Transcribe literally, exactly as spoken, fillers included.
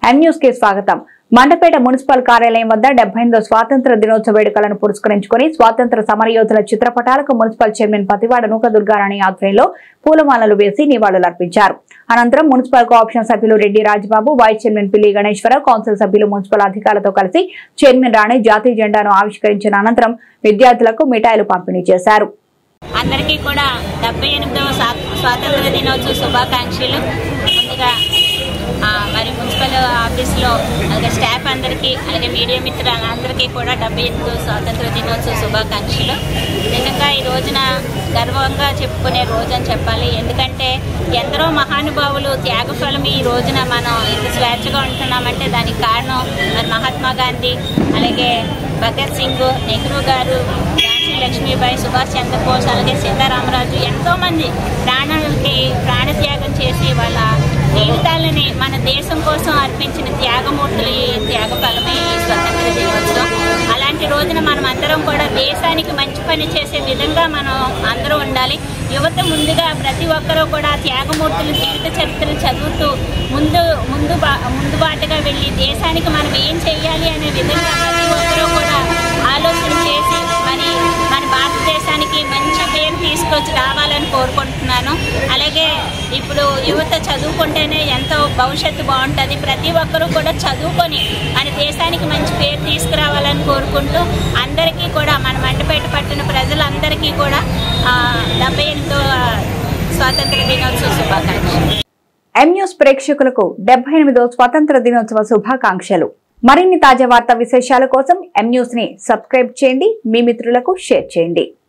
M news కి స్వాగతం. Mandapeta municipal కార్యాలయం వద్ద డెబ్బై ఎనిమిదో స్వాతంత్ర దినోత్సవ వేడుకలను పురస్కరించుకుని స్వాతంత్ర సమరయోధుల చిత్రపటాలకు మున్సిపల్ చైర్మన్ పతివాడ నూక దుర్గారాణి ఆధ్వర్యంలో పూలమాలలు వేసి నివాళులర్పించారు. అనంతరం మున్సిపల్ కోఆప్షన్ సభ్యులు రెడ్డి రాజబాబు, వైస్ చైర్మన్ పిల్లి గణేశ్వరరావు, కౌన్సిల్ సభ్యులు మున్సిపల్ అధికారులతో కలిసి చైర్మన్ రాణి జాతీయ జెండాను ఆవిష్కరించిన అనంతరం విద్యార్థులకు మిఠాయిలు పంపిణీ చేశారు. అందరికీ కూడా డెబ్బై ఎనిమిదవ స్వాతంత్ర దినోత్సవ శుభాకాంక్షలు. ముందుగా మరి మున్సిపల్ ఆఫీస్లో అలాగే స్టాఫ్ అందరికీ అలాగే మీడియా మిత్రులందరికీ కూడా డెబ్బై ఎనిమిదవ స్వాతంత్ర దినోత్సవ శుభాకాంక్షలు. నిజంగా ఈ రోజున గర్వంగా చెప్పుకునే రోజు అని చెప్పాలి. ఎందుకంటే ఎందరో మహానుభావులు త్యాగఫలం ఈ రోజున మనం ఇంత స్వేచ్ఛగా ఉంటున్నామంటే దానికి కారణం మరి మహాత్మా గాంధీ, అలాగే భగత్ సింగ్, నెహ్రూ గారు, లక్ష్మీబాయి, సుభాష్ చంద్రబోస్, అలాగే సీతారామరాజు ఎంతోమంది ప్రాణాలకి ప్రాణత్యాగం చేసి వాళ్ళ జీవితాలని మన దేశం కోసం అర్పించిన త్యాగమూర్తులు ఈ త్యాగ ఫలమే ఈ స్వతంత్ర దినోత్సవం. అలాంటి రోజున మనం అందరం కూడా దేశానికి మంచి పని చేసే విధంగా మనం అందరూ ఉండాలి. యువత ముందుగా ప్రతి ఒక్కరూ కూడా త్యాగమూర్తుల జీవిత చరిత్రలు చదువుతూ ముందు ముందు బా ముందు బాటగా వెళ్ళి దేశానికి మనం ఏం చెయ్యాలి అనే విధంగా ప్రతి ఒక్కరూ కూడా ఆలోచన చేసి మరి మన భారతదేశానికి మంచి పేరు తీసుకొచ్చి రావాలని కోరుకుంటున్నాను. అలాగే ఇప్పుడు యువత చదువుకుంటేనే ఎంతో భవిష్యత్తు బాగుంటుంది. ప్రతి ఒక్కరూ కూడా చదువుకొని మన దేశానికి మంచి పేరు తీసుకురావాలని కోరుకుంటూ అందరికీ కూడా మన మండపేట పట్టణ ప్రజలందరికీ కూడా డెబ్బై ఎనిమిదో స్వాతంత్ర దినోత్సవ శుభాకాంక్షలు. ఎం న్యూస్ ప్రేక్షకులకు డెబ్బై ఎనిమిదో స్వాతంత్ర దినోత్సవ శుభాకాంక్షలు. మరిన్ని తాజా వార్తా విశేషాల కోసం ఎం న్యూస్ ని సబ్స్క్రైబ్ చేయండి, మీ మిత్రులకు షేర్ చేయండి.